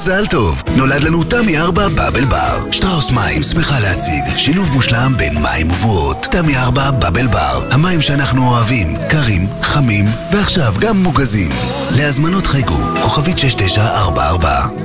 מזל טוב! נולד לנו תמי 4 בבל בר. שטראוס מים שמחה להציג שילוב מושלם בין מים ובועות. תמי 4 בבל בר. המים שאנחנו אוהבים, קרים, חמים ועכשיו גם מוגזים. להזמנות חייגו, כוכבית 6944.